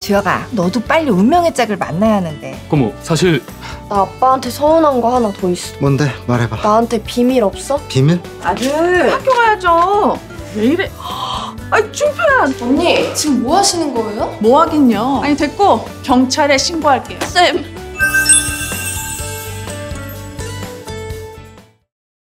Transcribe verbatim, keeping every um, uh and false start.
주혁아, 너도 빨리 운명의 짝을 만나야 하는데. 그럼 뭐 사실 나 아빠한테 서운한 거 하나 더 있어. 뭔데? 말해봐. 나한테 비밀 없어? 비밀? 아들 학교 가야죠. 왜 이래? 아이 준표야. 언니 지금 뭐 하시는 거예요? 뭐 하긴요. 아니 됐고 경찰에 신고할게요. 쌤.